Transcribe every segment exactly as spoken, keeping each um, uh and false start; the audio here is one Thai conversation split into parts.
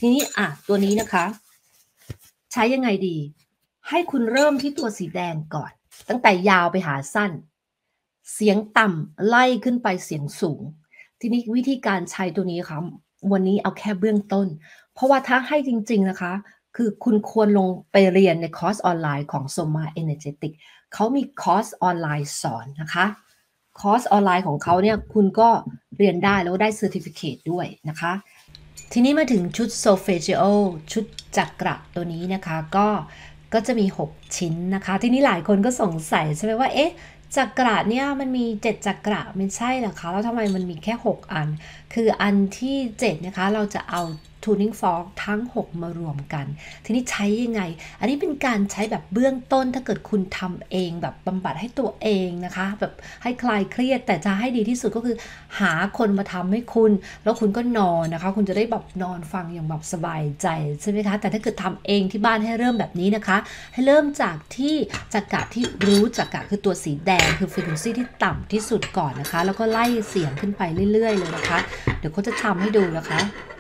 ทีนี้อ่ะตัวนี้นะคะใช้ยังไงดีให้คุณเริ่มที่ตัวสีแดงก่อนตั้งแต่ยาวไปหาสั้นเสียงต่ำไล่ขึ้นไปเสียงสูงทีนี้วิธีการใช้ตัวนี้ค่ะวันนี้เอาแค่เบื้องต้นเพราะว่าถ้าให้จริงๆนะคะคือคุณควรลงไปเรียนในคอร์สออนไลน์ของ Soma Energetic เขามีคอร์สออนไลน์สอนนะคะคอร์สออนไลน์ของเขาเนี่ยคุณก็เรียนได้แล้วได้ Certificate ด้วยนะคะทีนี้มาถึงชุด Solfeggio ชุดจักระตัวนี้นะคะก็ก็จะมีหกชิ้นนะคะทีนี้หลายคนก็สงสัยใช่ไหมว่าเอ๊ะจักระเนี่ยมันมีเจ็ดจักระไม่ใช่เหรอคะแล้วทำไมมันมีแค่หกอันคืออันที่เจ็ดนะคะเราจะเอา tuning fork ทั้งหกมารวมกันทีนี้ใช้ยังไงอันนี้เป็นการใช้แบบเบื้องต้นถ้าเกิดคุณทำเองแบบบำบัดให้ตัวเองนะคะแบบให้คลายเครียดแต่จะให้ดีที่สุดก็คือหาคนมาทำให้คุณแล้วคุณก็นอนนะคะคุณจะได้แบบนอนฟังอย่างแบบสบายใจใช่ไหมคะแต่ถ้าเกิดทำเองที่บ้านให้เริ่มแบบนี้นะคะให้เริ่มจากที่จักระที่รู้จักระคือตัวสีแดงคือ frequency ที่ต่ำที่สุดก่อนนะคะแล้วก็ไล่เสียงขึ้นไปเรื่อยๆเลยนะคะเดี๋ยวเขาจะทำให้ดูนะคะ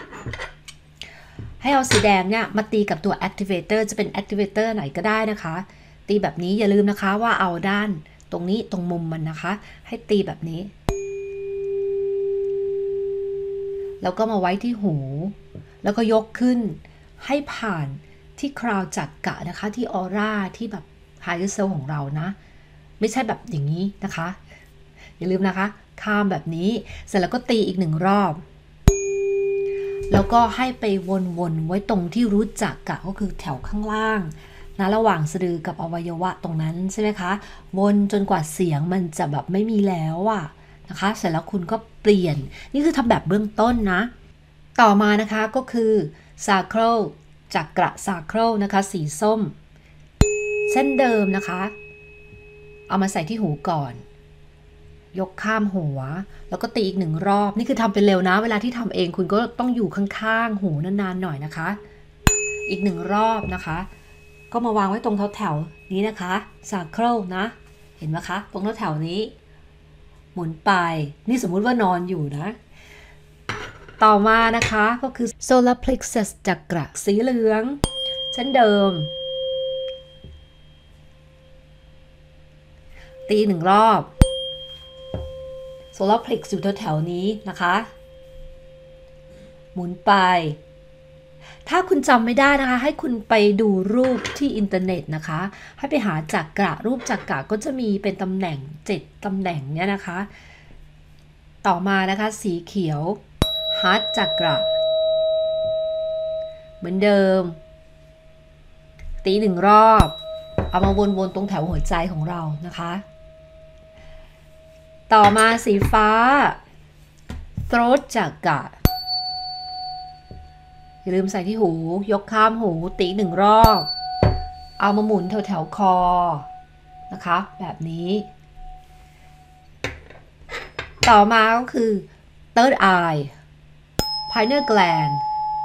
ให้เอาสีแดงเนี่ยมาตีกับตัว activator จะเป็น activator ไหนก็ได้นะคะตีแบบนี้อย่าลืมนะคะว่าเอาด้านตรงนี้ตรงมุมมันนะคะให้ตีแบบนี้แล้วก็มาไว้ที่หูแล้วก็ยกขึ้นให้ผ่านที่คราวจักระนะคะที่ออร่าที่แบบไฮเซลของเรานะไม่ใช่แบบอย่างนี้นะคะอย่าลืมนะคะข้ามแบบนี้เสร็จแล้วก็ตีอีกหนึ่งรอบแล้วก็ให้ไปวนๆไว้ตรงที่รู้จักกะก็คือแถวข้างล่างนะระหว่างสะดือกับอวัยวะตรงนั้นใช่ไหมคะวนจนกว่าเสียงมันจะแบบไม่มีแล้วอะนะคะเสร็จแล้วคุณก็เปลี่ยนนี่คือทำแบบเบื้องต้นนะต่อมานะคะก็คือ sacral จักระ sacral นะคะสีส้มเส้นเดิมนะคะเอามาใส่ที่หูก่อนยกข้ามหัวแล้วก็ตีอีกหนึ่งรอบนี่คือทำเป็นเร็วนะเวลาที่ทำเองคุณก็ต้องอยู่ข้างๆหูนานๆหน่อยนะคะอีกหนึ่งรอบนะคะก็มาวางไว้ตรงแถวๆนี้นะคะ sacral นะเห็นไหมคะตรงแถวๆนี้หมุนไปนี่สมมุติว่านอนอยู่นะต่อมานะคะก็คือ solar plexus จักระสีเหลืองเช่นเดิมตีหนึ่งรอบโซลาร์เพล็กซ์อยู่แถวๆนี้นะคะหมุนไปถ้าคุณจำไม่ได้นะคะให้คุณไปดูรูปที่อินเทอร์เน็ตนะคะให้ไปหาจักระรูปจักระก็จะมีเป็นตำแหน่งเจ็ดตำแหน่งเนี่ยนะคะต่อมานะคะสีเขียวฮาร์ทจักระเหมือนเดิมตีหนึ่งรอบเอามาวนๆตรงแถวหัวใจของเรานะคะต่อมาสีฟ้า throat จักระอย่าลืมใส่ที่หูยกข้ามหูตีหนึ่งรอบเอามาหมุนแถวๆคอนะคะแบบนี้ต่อมาก็คือ third eye pineal gland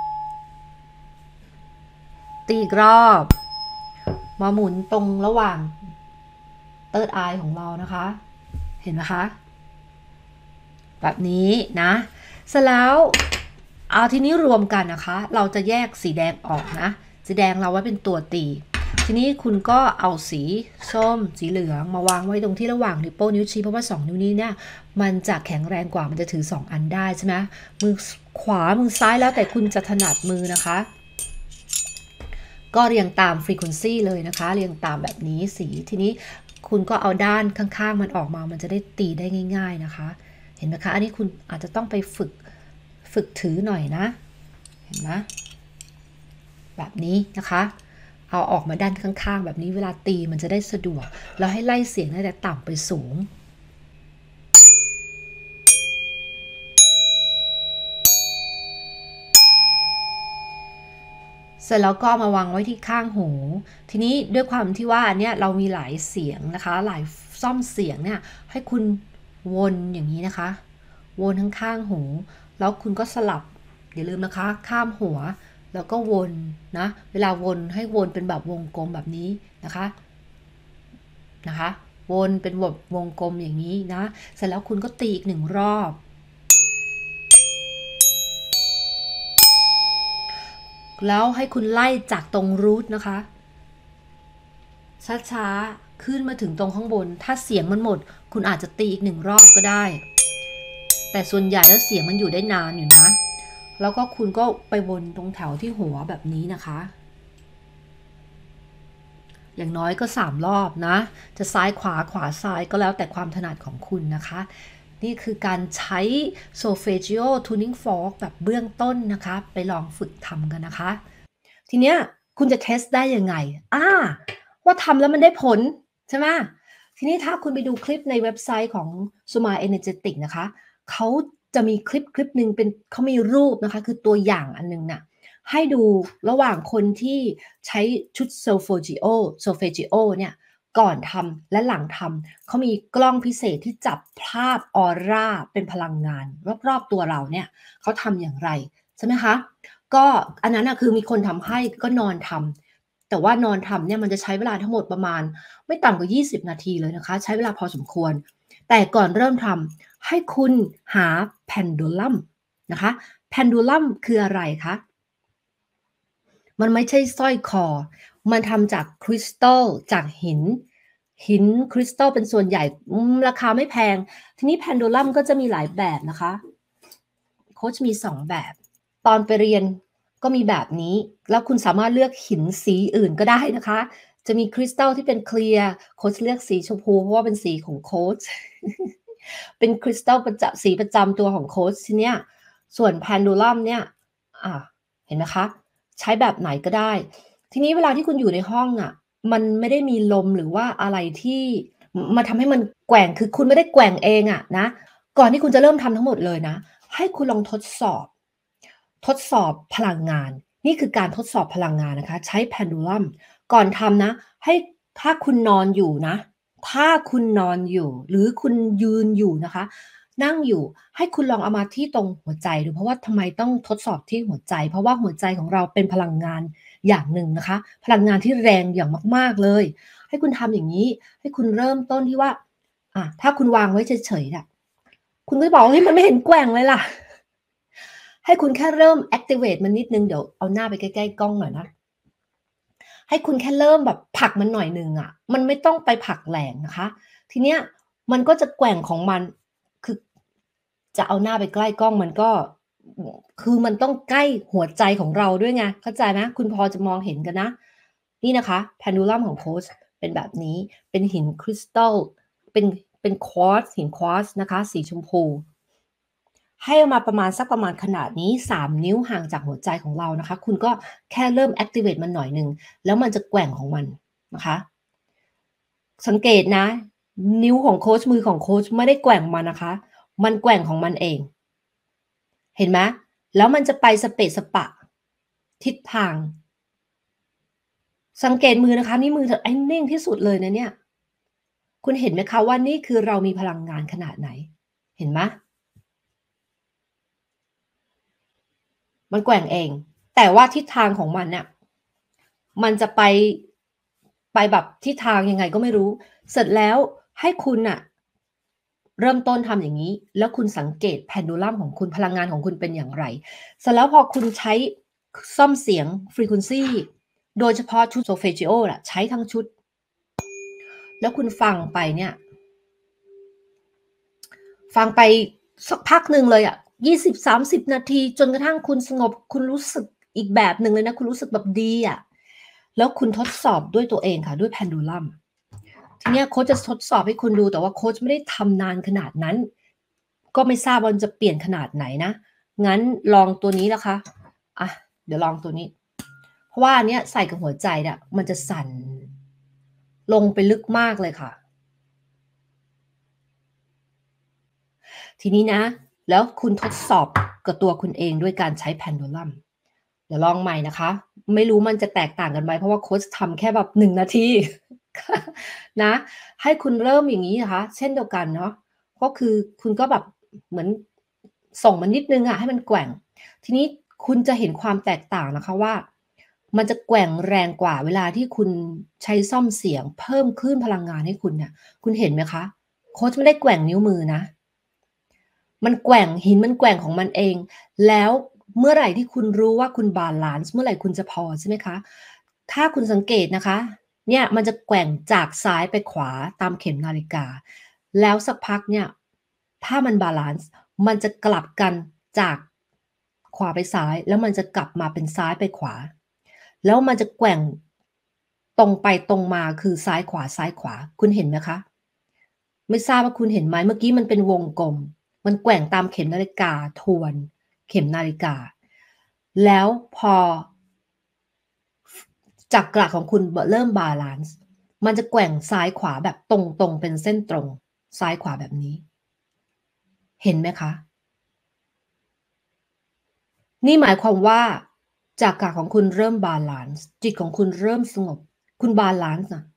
ตีอีกรอบมาหมุนตรงระหว่าง third eye ของเรานะคะเห็นไหมคะแบบนี้นะเสร็จแล้วเอาทีนี้รวมกันนะคะเราจะแยกสีแดงออกนะสีแดงเราไว้เป็นตัวตีทีนี้คุณก็เอาสีส้มสีเหลืองมาวางไว้ตรงที่ระหว่างนิ้วโป้งนิ้วชี้เพราะว่าสองนิ้วนี้เนี่ยมันจะแข็งแรงกว่ามันจะถือสองอันได้ใช่ไหมมือขวามือซ้ายแล้วแต่คุณจะถนัดมือนะคะก็เรียงตาม frequency เลยนะคะเรียงตามแบบนี้สีทีนี้คุณก็เอาด้านข้างๆมันออกมามันจะได้ตีได้ง่ายๆนะคะเห็นไหมคะอันนี้คุณอาจจะต้องไปฝึกฝึกถือหน่อยนะเห็นไหมแบบนี้นะคะเอาออกมาด้านข้างๆแบบนี้เวลาตีมันจะได้สะดวกแล้วให้ไล่เสียงตั้งแต่ต่ำไปสูงเสร็จแล้วก็มาวางไว้ที่ข้างหูทีนี้ด้วยความที่ว่าอันเนี้ยเรามีหลายเสียงนะคะหลายซ่อมเสียงเนี่ยให้คุณวนอย่างนี้นะคะวนทั้งข้างหูแล้วคุณก็สลับอย่าลืมนะคะข้ามหัวแล้วก็วนนะเวลาวนให้วนเป็นแบบวงกลมแบบนี้นะคะนะคะวนเป็นแบบวงกลมอย่างนี้นะเสร็จแล้วคุณก็ตีอีกหนึ่งรอบแล้วให้คุณไล่จากตรงรูทนะคะช้าๆขึ้นมาถึงตรงข้างบนถ้าเสียงมันหมดคุณอาจจะตีอีกหนึ่งรอบก็ได้แต่ส่วนใหญ่แล้วเสียงมันอยู่ได้นานอยู่นะแล้วก็คุณก็ไปวนตรงแถวที่หัวแบบนี้นะคะอย่างน้อยก็สามรอบนะจะซ้ายขวาขวาซ้ายก็แล้วแต่ความถนัดของคุณนะคะนี่คือการใช้ Solfeggio Tuning Fork แบบเบื้องต้นนะคะไปลองฝึกทำกันนะคะทีเนี้ยคุณจะเทสได้ยังไงอ่าว่าทำแล้วมันได้ผลใช่ไหมทีนี้ถ้าคุณไปดูคลิปในเว็บไซต์ของ Smile Energetic นะคะเขาจะมีคลิปคลิปหนึ่งเป็นเขามีรูปนะคะคือตัวอย่างอันนึงน่ะให้ดูระหว่างคนที่ใช้ชุด Solfeggio Solfeggio เนี่ยก่อนทำและหลังทำเขามีกล้องพิเศษที่จับภาพออร่าเป็นพลังงานรอบๆตัวเราเนี่ยเขาทำอย่างไรใช่ไหมคะก็อันนั้นนะคือมีคนทำให้ก็นอนทำแต่ว่านอนทำเนี่ยมันจะใช้เวลาทั้งหมดประมาณไม่ต่ำกว่ายี่สิบนาทีเลยนะคะใช้เวลาพอสมควรแต่ก่อนเริ่มทำให้คุณหาแพนดูลัมนะคะแพนดูลัมคืออะไรคะมันไม่ใช่สร้อยคอมันทำจากคริสตัลจากหินหินคริสตัลเป็นส่วนใหญ่ราคาไม่แพงทีนี้แพนดูลัมก็จะมีหลายแบบนะคะโค้ชมีสองแบบตอนไปเรียนก็มีแบบนี้แล้วคุณสามารถเลือกหินสีอื่นก็ได้นะคะจะมีคริสตัลที่เป็นเคลียร์โค้ชเลือกสีชมพูเพราะว่าเป็นสีของโค้ช เป็นคริสตัลประจำสีประจำตัวของโค้ชทีเนี้ยส่วนแพนดูลัมเนี่ยอ่าเห็นไหมคะใช้แบบไหนก็ได้ทีนี้เวลาที่คุณอยู่ในห้องอ่ะมันไม่ได้มีลมหรือว่าอะไรที่มาทำให้มันแกว่งคือคุณไม่ได้แกว่งเองอะนะก่อนที่คุณจะเริ่มทำทั้งหมดเลยนะให้คุณลองทดสอบทดสอบพลังงานนี่คือการทดสอบพลังงานนะคะใช้แพนดูลัมก่อนทำนะให้ถ้าคุณนอนอยู่นะถ้าคุณนอนอยู่หรือคุณยืนอยู่นะคะนั่งอยู่ให้คุณลองเอามาที่ตรงหัวใจดูเพราะว่าทำไมต้องทดสอบที่หัวใจเพราะว่าหัวใจของเราเป็นพลังงานอย่างหนึ่งนะคะพลังงานที่แรงอย่างมากๆเลยให้คุณทำอย่างนี้ให้คุณเริ่มต้นที่ว่าอ่ะถ้าคุณวางไว้เฉยๆน่ะคุณก็จะบอกว่าเฮ้ยมันไม่เห็นแกว่งเลยล่ะให้คุณแค่เริ่ม activate มันนิดนึงเดี๋ยวเอาหน้าไปใกล้ๆกล้องหน่อยนะให้คุณแค่เริ่มแบบผลักมันหน่อยหนึ่งอะมันไม่ต้องไปผลักแรงนะคะทีเนี้ยมันก็จะแกว่งของมันคือจะเอาหน้าไปใกล้กล้องมันก็คือมันต้องใกล้หัวใจของเราด้วยไงเข้าใจไหมคุณพอจะมองเห็นกันนะนี่นะคะ pendulum ของโค้ชเป็นแบบนี้เป็นหินคริสตัลเป็นเป็นควอร์ตซ์หินควอร์ตซ์นะคะสีชมพู ให้เอามาประมาณสักประมาณขนาดนี้สามนิ้วห่างจากหัวใจของเรานะคะคุณก็แค่เริ่ม activate มันหน่อยหนึ่งแล้วมันจะแกว่งของมันนะคะสังเกตนะนิ้วของโค้ชมือของโค้ชไม่ได้แกว่งมันนะคะมันแกว่งของมันเองเห็นไหมแล้วมันจะไปสเปะสปะทิศทางสังเกตมือนะคะนี่มือเธอไอ้นิ่งที่สุดเลยนะเนี่ยคุณเห็นไหมคะว่านี่คือเรามีพลังงานขนาดไหนเห็นไหม มันแกว่งเอง แต่ว่าทิศทางของมันเนี่ยมันจะไปไปแบบทิศทางยังไงก็ไม่รู้ เสร็จแล้วให้คุณน่ะเริ่มต้นทำอย่างนี้ แล้วคุณสังเกต pendulum ของคุณพลังงานของคุณเป็นอย่างไร เสร็จแล้วพอคุณใช้ซ่อมเสียง frequency โดยเฉพาะชุด solfeggio น่ะใช้ทั้งชุด แล้วคุณฟังไปเนี่ยฟังไปสักพักหนึ่งเลยอะยี่สิบสามสิบนาทีจนกระทั่งคุณสงบคุณรู้สึกอีกแบบหนึ่งเลยนะคุณรู้สึกแบบดีอะแล้วคุณทดสอบด้วยตัวเองค่ะด้วย pendulum ทีเนี้ยโค้ชจะทดสอบให้คุณดูแต่ว่าโค้ชไม่ได้ทำนานขนาดนั้นก็ไม่ทราบว่ามันจะเปลี่ยนขนาดไหนนะงั้นลองตัวนี้นะคะอ่ะเดี๋ยวลองตัวนี้เพราะว่าอันเนี้ยใส่กับหัวใจเนี่ยมันจะสั่นลงไปลึกมากเลยค่ะ ทีนี้นะแล้วคุณทดสอบกับตัวคุณเองด้วยการใช้ pendulum เดี๋ยวลองใหม่นะคะไม่รู้มันจะแตกต่างกันไหมเพราะว่าโค้ชทำแค่แบบหนึ่งนาทีนะให้คุณเริ่มอย่างนี้นะคะเช่นเดียวกันเนาะก็คือคุณก็แบบเหมือนส่งมันนิดนึงอะให้มันแกว่งทีนี้คุณจะเห็นความแตกต่างนะคะว่ามันจะแกว่งแรงกว่าเวลาที่คุณใช้ซ่อมเสียงเพิ่มคลื่นพลังงานให้คุณเนี่ยคุณเห็นไหมคะโค้ชไม่ได้แกว่งนิ้วมือนะ มันแกว่งหินมันแกว่งของมันเองแล้วเมื่อไหร่ที่คุณรู้ว่าคุณบาลานซ์เมื่อไหร่คุณจะพอใช่ไหมคะถ้าคุณสังเกตนะคะเนี่ยมันจะแกว่งจากซ้ายไปขวาตามเข็มนาฬิกาแล้วสักพักเนี่ยถ้ามันบาลานซ์มันจะกลับกันจากขวาไปซ้ายแล้วมันจะกลับมาเป็นซ้ายไปขวาแล้วมันจะแกว่งตรงไปตรงมาคือซ้ายขวาซ้ายขวาคุณเห็นไหมคะไม่ทราบว่าคุณเห็นไหมเมื่อกี้มันเป็นวงกลมมันแกว่งตามเข็มนาฬิกาทวนเข็มนาฬิกาแล้วพอจักระของคุณเริ่มบาลานซ์มันจะแกว่งซ้ายขวาแบบตรงๆเป็นเส้นตรงซ้ายขวาแบบนี้เห็นไหมคะนี่หมายความว่าจักระของคุณเริ่มบาลานซ์จิตของคุณเริ่มสงบคุณบาลานซ์น่ะ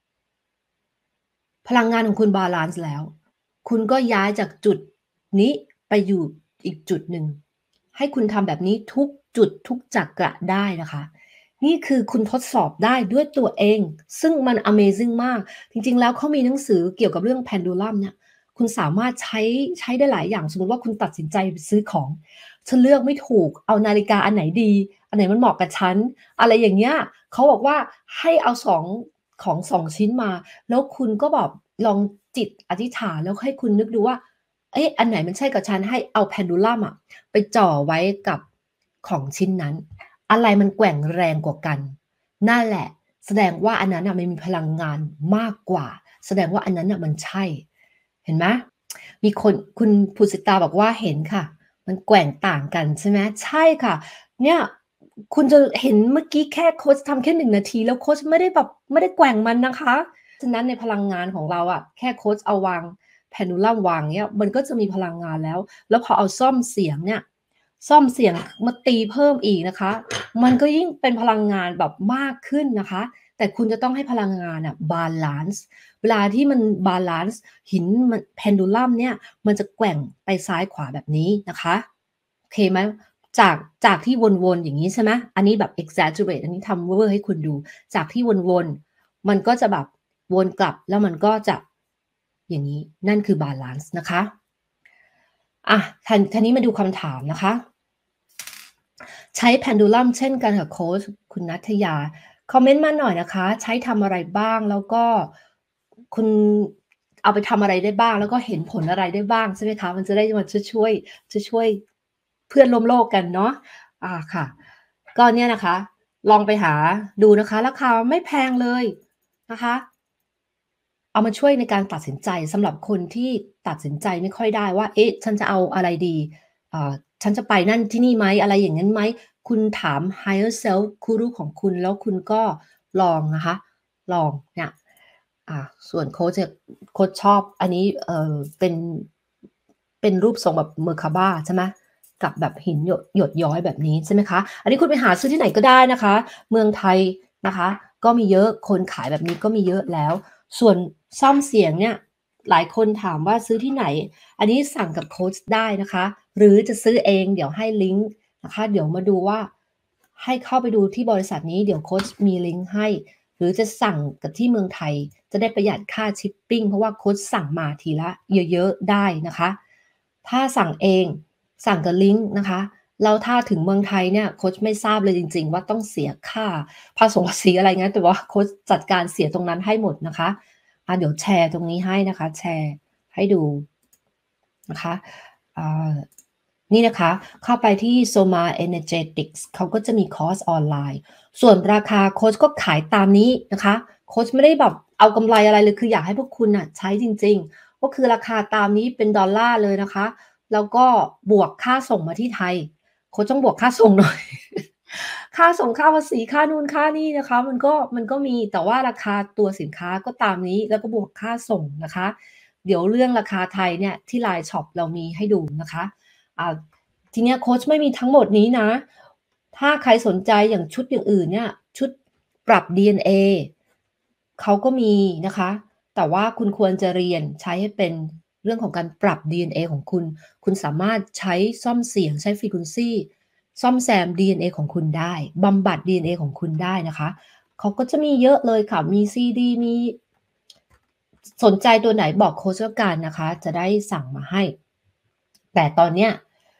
พลังงานของคุณบาลานซ์แล้วคุณก็ย้ายจากจุดนี้ไปอยู่อีกจุดหนึ่งให้คุณทำแบบนี้ทุกจุดทุกจักระได้นะคะนี่คือคุณทดสอบได้ด้วยตัวเองซึ่งมัน Amazing มากจริงๆแล้วเขามีหนังสือเกี่ยวกับเรื่อง Pendulum เนี่ยคุณสามารถใช้ใช้ได้หลายอย่างสมมุติว่าคุณตัดสินใจไปซื้อของฉันเลือกไม่ถูกเอานาฬิกาอันไหนดีอันไหนมันเหมาะกับฉันอะไรอย่างเงี้ยเขาบอกว่าให้เอาสองของสองชิ้นมาแล้วคุณก็แบบลองจิตอธิษฐานแล้วให้คุณนึกดูว่าเอ๊ะอันไหนมันใช่กับฉันให้เอา pendulum อะไปจ่อไว้กับของชิ้นนั้นอะไรมันแกว่งแรงกว่ากันนั่นแหละแสดงว่าอันนั้นน่ะมันมีพลังงานมากกว่าแสดงว่าอันนั้นน่ะมันใช่เห็นไหมมีคนคุณภูสิตาบอกว่าเห็นค่ะมันแกว่งต่างกันใช่ไหมใช่ค่ะเนี่ยคุณจะเห็นเมื่อกี้แค่โคชทำแค่หนึ่งนาทีแล้วโคชไม่ได้แบบไม่ได้แกว่งมันนะคะฉะนั้นในพลังงานของเราอะแค่โคชเอาวาง pendulum วางเนี่ยมันก็จะมีพลังงานแล้วแล้วพอเอาซ่อมเสียงเนี่ยซ่อมเสียงมาตีเพิ่มอีกนะคะมันก็ยิ่งเป็นพลังงานแบบมากขึ้นนะคะแต่คุณจะต้องให้พลังงานอะบาลันซ์เวลาที่มันบาลันซ์หินมัน pendulum เนี่ยมันจะแกว่งไปซ้ายขวาแบบนี้นะคะโอเคไหมจากจากที่วนๆอย่างนี้ใช่ไหมอันนี้แบบ exaggerate อันนี้ทำเวอร์ให้คุณดูจากที่วนๆมันก็จะแบบวนกลับแล้วมันก็จะอย่างนี้นั่นคือบาลันซ์นะคะอ่ะทันทีนี้มาดูคำถามนะคะ ใช้ pendulum เช่นกันค่ะโค้ชคุณนัทยาคอมเมนต์มาหน่อยนะคะใช้ทำอะไรบ้างแล้วก็คุณเอาไปทำอะไรได้บ้างแล้วก็เห็นผลอะไรได้บ้างใช่ไหมคะมันจะได้มาช่วยๆช่วยๆเพื่อนร่วมโลกกันเนาะอาค่ะก็เนี่ยนะคะลองไปหาดูนะคะราคาไม่แพงเลยนะคะเอามาช่วยในการตัดสินใจสำหรับคนที่ตัดสินใจไม่ค่อยได้ว่าเอ๊ะฉันจะเอาอะไรดี อ่าฉันจะไปนั่นที่นี่ไหมอะไรอย่างนั้นไหมคุณถาม Higher Self คู่รู้ของคุณแล้วคุณก็ลองนะคะลองเนี่ยอ่าส่วนโค้ชเนี่ยโค้ชชอบอันนี้เอ่อเป็นเป็นรูปทรงแบบ Merkaba ใช่ไหมกับแบบหินหยดหยดย้อยแบบนี้ใช่ไหมคะอันนี้คุณไปหาซื้อที่ไหนก็ได้นะคะเมืองไทยนะคะก็มีเยอะคนขายแบบนี้ก็มีเยอะแล้วส่วนซ่อมเสียงเนี่ยหลายคนถามว่าซื้อที่ไหน อันนี้สั่งกับโค้ชได้นะคะหรือจะซื้อเองเดี๋ยวให้ลิงก์นะคะเดี๋ยวมาดูว่าให้เข้าไปดูที่บริษัทนี้เดี๋ยวโค้ชมีลิงก์ให้หรือจะสั่งกับที่เมืองไทยจะได้ประหยัดค่าชิปปิ้งเพราะว่าโค้ชสั่งมาทีละเยอะๆได้นะคะถ้าสั่งเองสั่งกับลิงก์นะคะแล้วถ้าถึงเมืองไทยเนี่ยโค้ชไม่ทราบเลยจริงๆว่าต้องเสียค่าภาษงภาษีอะไรเงี้ยแต่ว่าโค้ชจัดการเสียตรงนั้นให้หมดนะคะอ่าเดี๋ยวแชร์ตรงนี้ให้นะคะแชร์ให้ดู นะคะอ่านี่นะคะเข้าไปที่ Soma Energetics เขาก็จะมีคอร์สออนไลน์ส่วนราคาโค้ชก็ขายตามนี้นะคะโค้ชไม่ได้แบบเอากำไรอะไรเลยคืออยากให้พวกคุณน่ะใช้จริงๆก็คือราคาตามนี้เป็นดอลลาร์เลยนะคะแล้วก็บวกค่าส่งมาที่ไทยโค้ชต้องบวกค่าส่งหน่อยค่าส่งค่าภาษีค่านู่นค่านี่นะคะมันก็มันก็มีแต่ว่าราคาตัวสินค้าก็ตามนี้แล้วก็บวกค่าส่งนะคะ เดี๋ยวเรื่องราคาไทยเนี่ยที่ ไลน์ ช็อป เรามีให้ดูนะคะอ่าทีเนี้ยโคชไม่มีทั้งหมดนี้นะ ถ้าใครสนใจอย่างชุดอย่างอื่นเนี่ยชุดปรับ ดี เอ็น เอ เขาก็มีนะคะ แต่ว่าคุณควรจะเรียนใช้ให้เป็นเรื่องของการปรับ ดี เอ็น เอ ของคุณ คุณสามารถใช้ซ่อมเสียงใช้ frequency ซ่อมแซม ดี เอ็น เอ ของคุณได้บำบัด ดี เอ็น เอ ของคุณได้นะคะเขาก็จะมีเยอะเลยค่ะมีซีดีมี สนใจตัวไหนบอกโค้ชแล้วกันนะคะจะได้สั่งมาให้แต่ตอนเนี้ย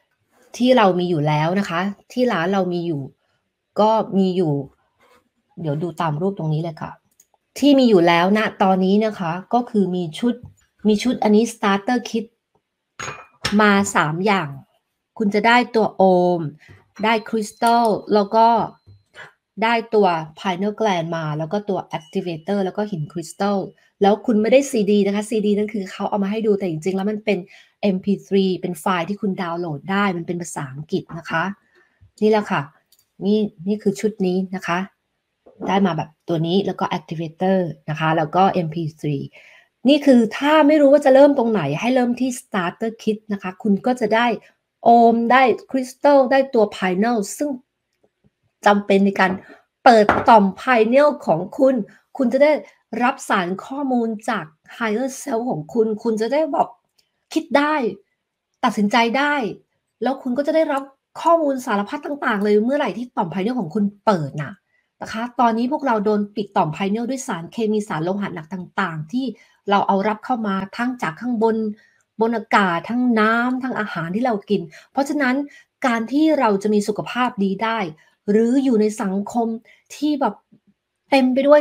ที่เรามีอยู่แล้วนะคะ ที่ร้านเรามีอยู่ ก็มีอยู่ เดี๋ยวดูตามรูปตรงนี้เลยค่ะ ที่มีอยู่แล้ว ณ ตอนนี้นะคะ ก็คือมีชุด มีชุดอันนี้ Starter Kit มา สาม อย่าง คุณจะได้ตัวโอม ได้คริสตัล แล้วก็ได้ตัว Pineal Gland มา แล้วก็ตัว Activator แล้วก็หินคริสตัล แล้วคุณไม่ได้ซีดีนะคะ ซีดีนั่นคือเขาเอามาให้ดู แต่จริงๆ แล้วมันเป็น เอ็ม พี ทรี เป็นไฟล์ที่คุณดาวน์โหลดได้ มันเป็นภาษาอังกฤษนะคะ นี่แหละค่ะ นี่ นี่คือชุดนี้นะคะ ได้มาแบบตัวนี้ แล้วก็ Activator นะคะ แล้วก็ เอ็ม พี ทรี นี่คือถ้าไม่รู้ว่าจะเริ่มตรงไหน ให้เริ่มที่ Starter Kit นะคะ คุณก็จะได้โอม ได้คริสตัล ได้ตัว Pineal ซึ่งจำเป็นในการเปิดต่อม Pineal ของคุณ คุณจะได้รับสารข้อมูลจาก Higher Self ของคุณ คุณจะได้แบบคิดได้ ตัดสินใจได้ แล้วคุณก็จะได้รับข้อมูลสารพัดต่าง ๆ เลย เมื่อไหร่ที่ต่อม Pineal ของคุณเปิดน่ะนะคะ ตอนนี้พวกเราโดนปิดต่อม Pineal ด้วยสารเคมี สารโลหะหนักต่าง ๆ ที่เราเอารับเข้ามาทั้งจากข้างบน บนอากาศ ทั้งน้ำ ทั้งอาหารที่เรากิน เพราะฉะนั้นการที่เราจะมีสุขภาพดีได้ หรืออยู่ในสังคมที่แบบเต็มไปด้วย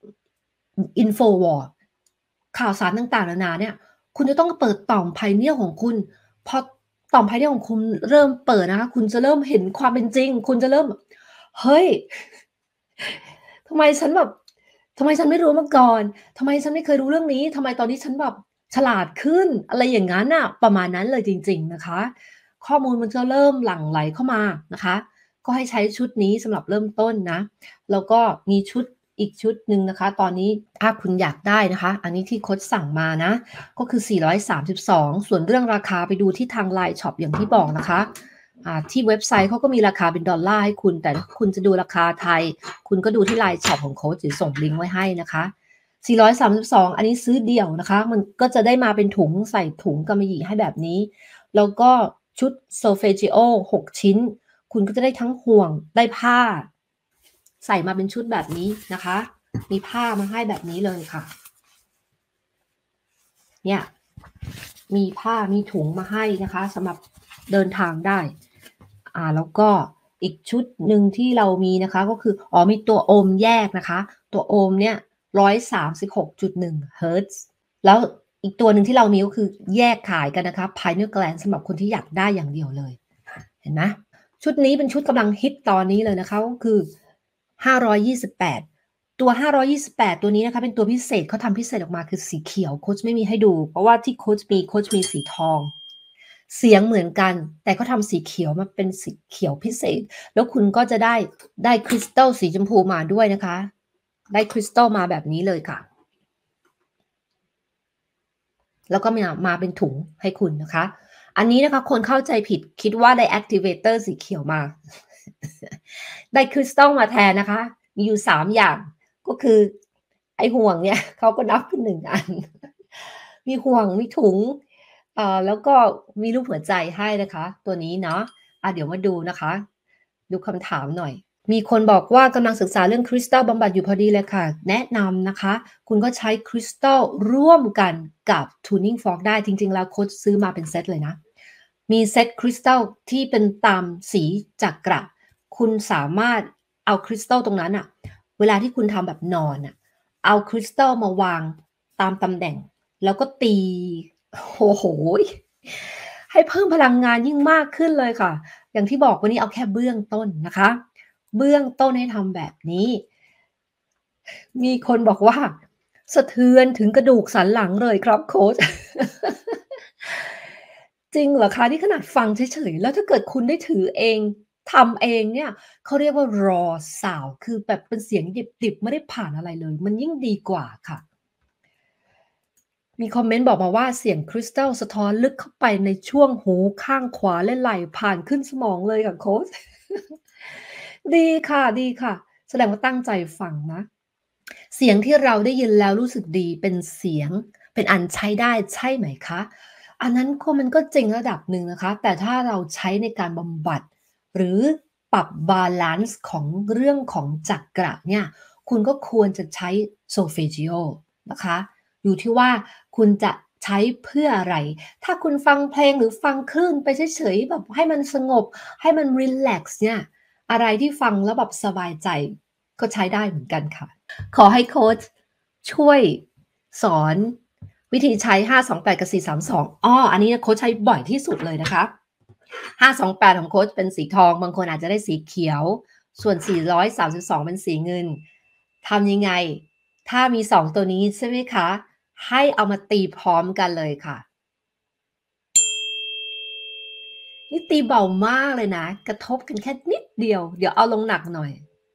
Info War ข่าวสารต่าง ๆ นานาเนี่ย คุณจะต้องเปิดต่อม Pineal ของคุณ พอต่อม Pineal ของคุณเริ่มเปิดนะคะ คุณจะเริ่มเห็นความเป็นจริง คุณจะเริ่ม เฮ้ย ทำไมฉันแบบ ทำไมฉันไม่รู้มาก่อน ทำไมฉันไม่เคยรู้เรื่องนี้ ทำไมตอนนี้ฉันแบบฉลาดขึ้น อะไรอย่างงั้นน่ะ ประมาณนั้นเลยจริง ๆ นะคะ ข้อมูลมันจะเริ่มหลั่งไหลเข้ามานะคะ ก็ให้ใช้ชุดนี้สำหรับเริ่มต้นนะ แล้วก็มีชุดอีกชุดหนึ่งนะคะ ตอนนี้ถ้าคุณอยากได้นะคะ อันนี้ที่โคชสั่งมานะ ก็คือ สี่ร้อยสามสิบสอง ส่วนเรื่องราคาไปดูที่ทาง ไลน์ ช็อป อย่างที่บอกนะคะ อ่า ที่เว็บไซต์เขาก็มีราคาเป็นดอลลาร์ให้คุณ แต่ถ้าคุณจะดูราคาไทย คุณก็ดูที่ ไลน์ ช็อป ของโคช เดี๋ยวส่งลิงก์ไว้ให้นะคะ สี่ร้อยสามสิบสอง อันนี้ซื้อเดี่ยวนะคะ มันก็จะได้มาเป็นถุง ใส่ถุงกำมะหยี่ให้แบบนี้ แล้วก็ชุด Solfeggio หก ชิ้น คุณก็จะได้ทั้งห่วง ได้ผ้า ใส่มาเป็นชุดแบบนี้นะคะ มีผ้ามาให้แบบนี้เลยค่ะ เนี่ย มีผ้า มีถุงมาให้นะคะสำหรับเดินทางได้ อ่า แล้วก็อีกชุดหนึ่งที่เรามีนะคะ ก็คือ อ๋อ มีตัวโอมแยกนะคะ ตัวโอมเนี่ย หนึ่งร้อยสามสิบหกจุดหนึ่ง เฮิร์ตซ์ แล้วอีกตัวหนึ่งที่เรามีก็คือแยกขายกันนะคะ Pineal Gland สำหรับคนที่อยากได้อย่างเดียวเลย เห็นไหม? ชุดนี้เป็นชุดกำลังฮิตตอนนี้เลยนะคะ ก็คือ ห้าร้อยยี่สิบแปด ตัว ห้าร้อยยี่สิบแปด ตัวนี้นะคะ เป็นตัวพิเศษ เขาทำพิเศษออกมาคือสีเขียว โคชไม่มีให้ดู เพราะว่าที่โคชมี โคชมีสีทอง เสียงเหมือนกัน แต่เขาทำสีเขียวมาเป็นสีเขียวพิเศษ แล้วคุณก็จะได้ ได้คริสตัลสีชมพูมาด้วยนะคะ ได้คริสตัลมาแบบนี้เลยค่ะ แล้วก็มี อ่า มาเป็นถุงให้คุณนะคะ อันนี้นะคะคนเข้าใจผิดคิดว่าได้ Activator สีเขียวมา ได้คริสตัลมาแทนนะคะ มีอยู่ สาม อย่าง ก็คือไอ้ห่วงเนี่ย เขาก็นับเป็น หนึ่ง อัน มีห่วง มีถุง เอ่อ แล้วก็มีรูปหัวใจให้นะคะ ตัวนี้เนาะ อ่า เดี๋ยวมาดูนะคะ ดูคำถามหน่อย มีคนบอกว่ากำลังศึกษาเรื่องคริสตัลบำบัดอยู่พอดีเลยค่ะ แนะนำนะคะ คุณก็ใช้คริสตัลร่วมกันกับ Tuning Fork ได้ จริง ๆ แล้วโคชซื้อมาเป็นเซตเลยนะ มีเซตคริสตัลที่เป็นตามสีจักระ คุณสามารถเอาคริสตัลตรงนั้นน่ะ เวลาที่คุณทำแบบนอนน่ะ เอาคริสตัลมาวางตามตำแหน่ง แล้วก็ตี โอ้โฮ ให้เพิ่มพลังงานยิ่งมากขึ้นเลยค่ะ อย่างที่บอกวันนี้เอาแค่เบื้องต้นนะคะ เบื้องต้นให้ทำแบบนี้ มีคนบอกว่า สะเทือนถึงกระดูกสันหลังเลยครับโคช จริงเหรอคะ? นี่ขนาดฟังเฉย ๆ แล้วถ้าเกิดคุณได้ถือเอง ทำเองเนี่ย เขาเรียกว่า raw sound คือแบบเป็นเสียงดิบ ๆ ไม่ได้ผ่านอะไรเลย มันยิ่งดีกว่าค่ะ มีคอมเมนต์บอกมาว่า เสียงคริสตัลสะท้อนลึกเข้าไปในช่วงหูข้างขวาและไหล่ผ่านขึ้นสมองเลยค่ะโคช ดีค่ะ ๆ แสดงว่าตั้งใจฟังนะ เสียงที่เราได้ยินแล้วรู้สึกดี เป็นเสียง เป็นอันใช้ได้ใช่ไหมคะ? อันนั้นก็ มันก็จริงระดับหนึ่งนะคะ แต่ถ้าเราใช้ในการบำบัด หรือปรับบาลันซ์ของเรื่องของจักระเนี่ย คุณก็ควรจะใช้ Solfeggio นะคะ อยู่ที่ว่าคุณจะใช้เพื่ออะไร ถ้าคุณฟังเพลงหรือฟังคลื่นไปเฉยๆแบบให้มันสงบให้มันรีแลกซ์เนี่ยอะไรที่ฟังแล้วแบบสบายใจก็ใช้ได้เหมือนกันค่ะขอให้โค้ชช่วยสอนวิธีใช้ห้า สอง แปดกับสี่ สาม สองอ้ออันนี้โค้ชใช้บ่อยที่สุดเลยนะคะห้า สอง แปดของโค้ชเป็นสีทองบางคนอาจจะได้สีเขียวส่วนสี่ร้อยสามสิบสองเป็นสีเงินทำยังไงถ้ามีสองตัวนี้ใช่ไหมคะให้เอามาตีพร้อมกันเลยค่ะนี่ตีเบามากเลยนะกระทบกันแค่นิดเดียวเดี๋ยวเอาลงหนักหน่อย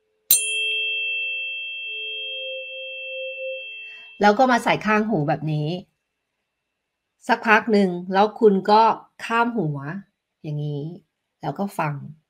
แล้วก็มาใส่ข้างหูแบบนี้สักพักหนึ่งแล้วคุณก็ข้ามหัวอย่างนี้แล้วก็ฟัง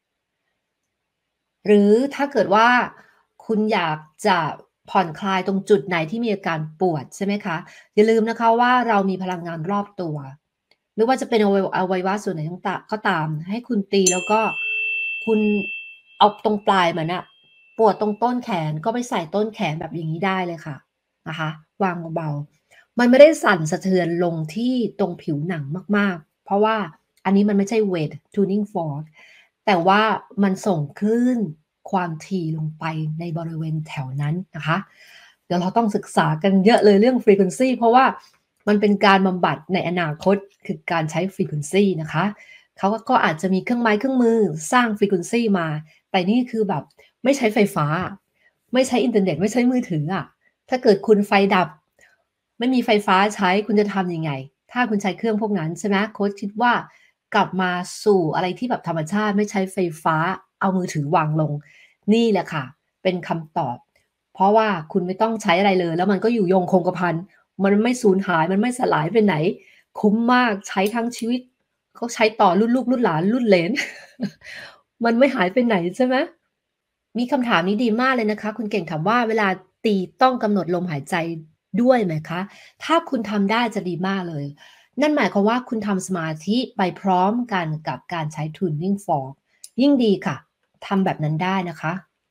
หรือถ้าเกิดว่าคุณอยากจะผ่อนคลายตรงจุดไหนที่มีอาการปวดใช่ไหมคะอย่าลืมนะคะว่าเรามีพลังงานรอบตัวไม่ว่าจะเป็นอวัยวะอวัยวะส่วนไหนต่างๆก็ตามให้คุณตีแล้วก็คุณเอาตรงปลายมันน่ะปวดตรงต้นแขนก็ไปใส่ต้นแขนแบบอย่างนี้ได้เลยค่ะนะคะวางเบาๆมันไม่ได้สั่นสะเทือนลงที่ตรงผิวหนังมากๆเพราะว่าอันนี้มันไม่ใช่ weight tuning fork แต่ว่ามันส่งคลื่นความถี่ลงไปในบริเวณแถวนั้นนะคะเดี๋ยวเราต้องศึกษากันเยอะเลยเรื่อง frequency เพราะว่ามันเป็นการบำบัดในอนาคตคือการใช้ frequency นะคะเขาก็อาจจะมีเครื่องไม้เครื่องมือสร้าง frequency มาแต่นี่คือแบบไม่ใช้ไฟฟ้าไม่ใช้อินเทอร์เน็ตไม่ใช้มือถืออะถ้าเกิดคุณไฟดับไม่มีไฟฟ้าใช้คุณจะทำยังไงถ้าคุณใช้เครื่องพวกนั้นใช่ไหมโค้ชคิดว่า กลับมาสู่อะไรที่แบบธรรมชาติไม่ใช้ไฟฟ้าเอามือถือวางลงนี่แหละค่ะเป็นคำตอบเพราะว่าคุณไม่ต้องใช้อะไรเลยแล้วมันก็อยู่ยงคงกระพันมันไม่สูญหายมันไม่สลายไปไหนคุ้มมากใช้ทั้งชีวิตเขาใช้ต่อรุ่นลูกรุ่นหลานรุ่นเหลนมันไม่หายไปไหนใช่ไหมมีคำถามนี้ดีมากเลยนะคะคุณเก่งถามว่าเวลาตีต้องกำหนดลมหายใจด้วยไหมคะถ้าคุณทำได้จะดีมากเลย นั่นหมายความว่าคุณทำสมาธิไปพร้อมกันกับการใช้ Tuning Fork ยิ่งดีค่ะทำแบบนั้นได้นะคะ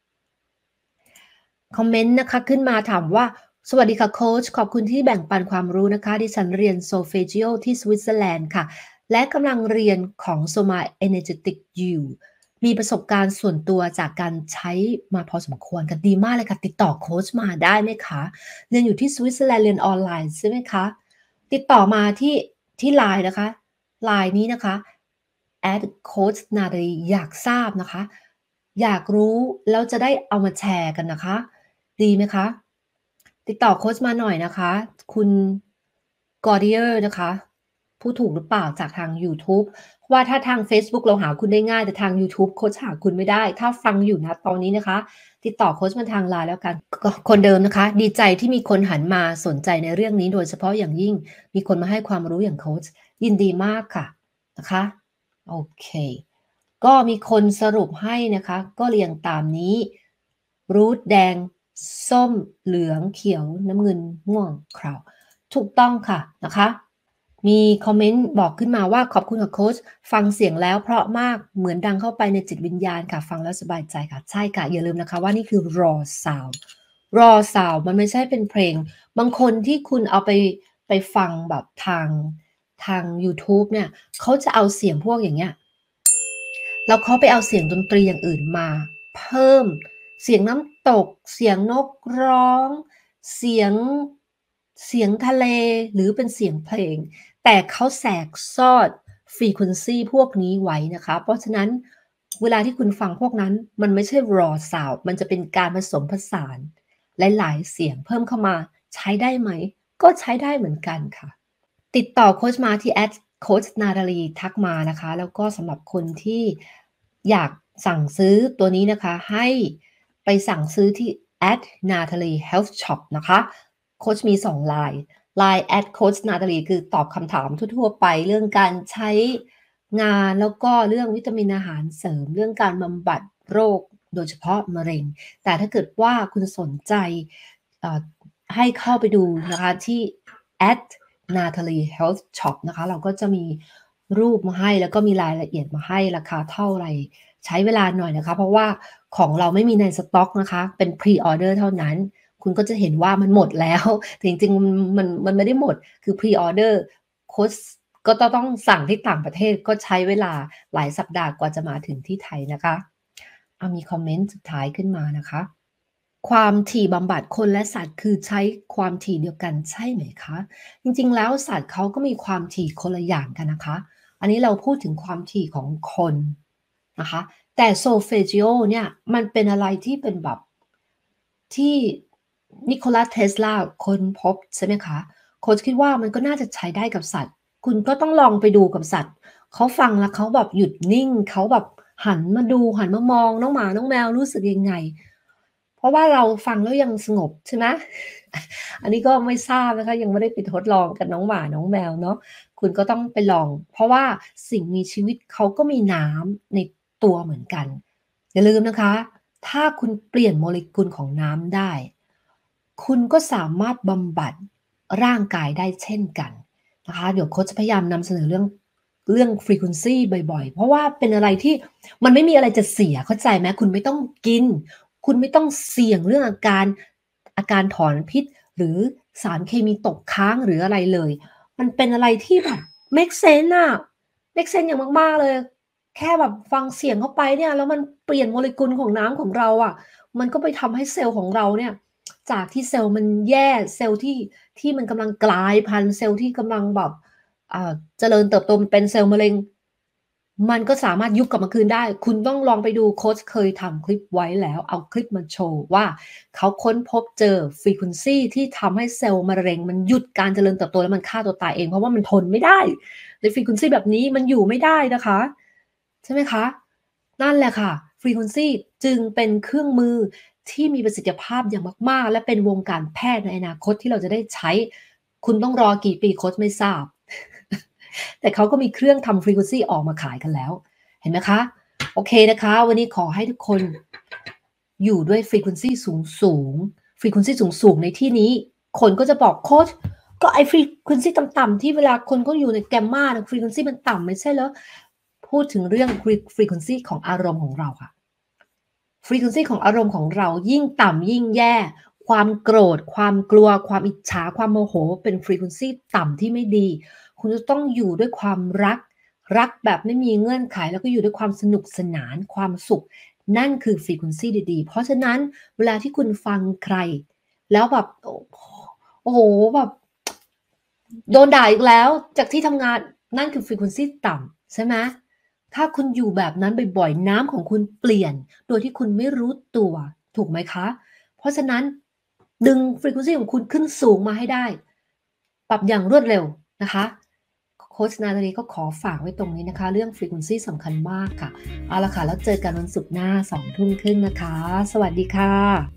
คอมเมนต์นะคะขึ้นมาถามว่าสวัสดีค่ะโค้ชขอบคุณที่แบ่งปันความรู้นะคะดิฉันเรียน Solfeggio ที่สวิตเซอร์แลนด์ค่ะและกำลังเรียนของ Soma Energetic อยู่มีประสบการณ์ส่วนตัวจากการใช้มาพอสมควรกันดีมากเลยค่ะติดต่อโค้ชมาได้ไหมคะเรียนอยู่ที่สวิตเซอร์แลนด์เรียนออนไลน์ใช่ไหมคะติดต่อมาที่ที่ ไลน์ นะคะ ไลน์ นี้นะคะ แอท โค้ช นารีอยากทราบนะคะอยากรู้แล้วจะได้เอามาแชร์กันนะคะดีไหมคะติดต่อโค้ชมาหน่อยนะคะคุณ Gordier นะคะพูดถูกหรือเปล่าจากทางยูทูบเพราะว่าถ้าทางเฟซบุ๊กเราหาคุณได้ง่ายแต่ทางยูทูบโค้ชหาคุณไม่ได้ถ้าฟังอยู่ณตอนนี้นะคะติดต่อโค้ชมาทาง ไลน์ แล้วกันก็คนเดิมนะคะดีใจที่มีคนหันมาสนใจในเรื่องนี้โดยเฉพาะอย่างยิ่งมีคนมาให้ความรู้อย่างโค้ชยินดีมากค่ะนะคะโอเคก็มีคนสรุปให้นะคะก็เรียงตามนี้รูทแดงส้มเหลืองเขียวน้ำเงินม่วงคราวถูกต้องค่ะนะคะมีคอมเมนต์บอกขึ้นมาว่าขอบคุณค่ะโค้ชฟังเสียงแล้วเพราะมากเหมือนดังเข้าไปในจิตวิญญาณค่ะฟังแล้วสบายใจค่ะใช่ค่ะอย่าลืมนะคะว่านี่คือ raw sound raw sound มันไม่ใช่เป็นเพลงบางคนที่คุณเอาไปไปฟังแบบทางทางยูทูบเนี่ยเขาจะเอาเสียงพวกอย่างเงี้ยแล้วเขาไปเอาเสียงดนตรีอย่างอื่นมาเพิ่มเสียงน้ำตกเสียงนกร้องเสียงเสียงทะเลหรือเป็นเสียงเพลงแต่เขาแสกซอด frequency พวกนี้ไว้นะคะเพราะฉะนั้นเวลาที่คุณฟังพวกนั้นมันไม่ใช่ raw sound มันจะเป็นการผสมผสานหลายๆเสียงเพิ่มเข้ามาใช้ได้ไหมก็ใช้ได้เหมือนกันค่ะ ติดต่อโค้ชมาที่ แอท โค้ช นาตาลี ทักมานะคะแล้วก็สำหรับคนที่อยากสั่งซื้อตัวนี้นะคะให้ไปสั่งซื้อที่ แอท นาตาลี เฮลท์ ช็อป นะคะโค้ชมีสอง ไลน์ ไลน์ แอท โค้ช นาตาลี คือตอบคำถามทั่วๆไปเรื่องการใช้งานแล้วก็เรื่องวิตามินอาหารเสริมเรื่องการบำบัดโรคโดยเฉพาะมะเร็งแต่ถ้าเกิดว่าคุณสนใจให้เข้าไปดูนะคะที่ แอท นาตาลี เฮลท์ ช็อป นะคะเราก็จะมีรูปมาให้แล้วก็มีรายละเอียดมาให้ราคาเท่าไหร่ใช้เวลาหน่อยนะคะเพราะว่าของเราไม่มีในสต็อกนะคะเป็น พรี ออร์เดอร์ เท่านั้นคุณก็จะเห็นว่ามันหมดแล้วแต่จริงๆมันมันไม่ได้หมดคือ Pre-order โค้ชก็ต้องต้องสั่งที่ต่างประเทศก็ใช้เวลาหลายสัปดาห์กว่าจะมาถึงที่ไทยนะคะอามีคอมเมนต์สุดท้ายขึ้นมานะคะความถี่บำบัดคนและสัตว์คือใช้ความถี่เดียวกันใช่ไหมคะจริงๆแล้วสัตว์เขาก็มีความถี่คนละอย่างกันนะคะอันนี้เราพูดถึงความถี่ของคนนะคะแต่ Solfeggio เนี่ยมันเป็นอะไรที่เป็นแบบที่นิโคลัสเทสลาค้นพบใช่ไหมคะโค้ชคิดว่ามันก็น่าจะใช้ได้กับสัตว์คุณก็ต้องลองไปดูกับสัตว์เขาฟังแล้วเขาแบบหยุดนิ่งเขาแบบหันมาดูหันมามองน้องหมาน้องแมวรู้สึกยังไงเพราะว่าเราฟังแล้วยังสงบใช่ไหมอันนี้ก็ไม่ทราบนะคะยังไม่ได้ไปทดลองกับน้องหมาน้องแมวเนาะคุณก็ต้องไปลองเพราะว่าสิ่งมีชีวิตเขาก็มีน้ำในตัวเหมือนกันอย่าลืมนะคะถ้าคุณเปลี่ยนโมเลกุลของน้ำได้คุณก็สามารถบำบัดร่างกายได้เช่นกันนะคะเดี๋ยวโค้ชจะพยายามนำเสนอเรื่องเรื่อง frequency บ่อยๆเพราะว่าเป็นอะไรที่มันไม่มีอะไรจะเสียเข้าใจไหมคุณไม่ต้องกินคุณไม่ต้องเสี่ยงเรื่องอาการอาการถอนพิษหรือสารเคมีตกค้างหรืออะไรเลยมันเป็นอะไรที่แบบ make sense อะ make sense อย่างมากๆเลยแค่แบบฟังเสียงเข้าไปเนี่ยแล้วมันเปลี่ยนโมเลกุลของน้ำของเราอะมันก็ไปทำให้เซลล์ของเราเนี่ยจากที่เซลล์มันแย่เซลล์ที่ที่มันกำลังกลายพันธุ์เซลล์ที่กำลังแบบอ่าเจริญเติบโตเป็นเซลล์มะเร็งมันก็สามารถยุบกลับมาคืนได้คุณต้องลองไปดูโค้ชเคยทำคลิปไว้แล้วเอาคลิปมาโชว์ว่าเขาค้นพบเจอ frequency ที่ทำให้เซลล์มะเร็งมันหยุดการเจริญเติบโตแล้วมันฆ่าตัวตายเองเพราะว่ามันทนไม่ได้ใน frequency แบบนี้มันอยู่ไม่ได้นะคะใช่ไหมคะนั่นแหละค่ะ frequency จึงเป็นเครื่องมือที่มีประสิทธิภาพอย่างมากๆและเป็นวงการแพทย์ในอนาคตที่เราจะได้ใช้คุณต้องรอกี่ปีโค้ชไม่ทราบ แต่เขาก็มีเครื่องทำ frequency ออกมาขายกันแล้วเห็นไหมคะโอเคนะคะวันนี้ขอให้ทุกคนอยู่ด้วย frequency สูงสูง frequency สูงสูงในที่นี้คนก็จะบอกโค้ชก็ไอ้ frequency ต่ำๆที่เวลาคนก็อยู่ในแกมมานะ frequency มันต่ำไม่ใช่เหรอพูดถึงเรื่อง frequency ของอารมณ์ของเราค่ะ frequency ของอารมณ์ของเรายิ่งต่ำยิ่งแย่ความโกรธความกลัวความอิจฉาความโมโหเป็น frequency ต่ำที่ไม่ดีคุณจะต้องอยู่ด้วยความรักรักแบบไม่มีเงื่อนไขแล้วก็อยู่ด้วยความสนุกสนานความสุขนั่นคือ frequency ดีๆเพราะฉะนั้นเวลาที่คุณฟังใครแล้วแบบโอ้โหแบบโดนด่าอีกแล้วจากที่ทำงานนั่นคือ frequency ต่ำใช่ไหมถ้าคุณอยู่แบบนั้นบ่อยๆน้ำของคุณเปลี่ยนโดยที่คุณไม่รู้ตัวถูกไหมคะเพราะฉะนั้นดึง frequency ของคุณขึ้นสูงมาให้ได้ปรับอย่างรวดเร็วนะคะโค้ชนาตาลีก็ขอฝากไว้ตรงนี้นะคะเรื่อง frequency สำคัญมากค่ะเอาละค่ะแล้วเจอกันวันศุกร์หน้าสองทุ่มครึ่งนะคะสวัสดีค่ะ